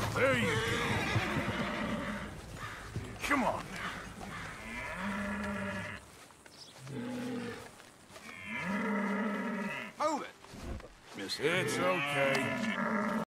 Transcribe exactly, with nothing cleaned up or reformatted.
There you go. Come on. Move it. It's okay.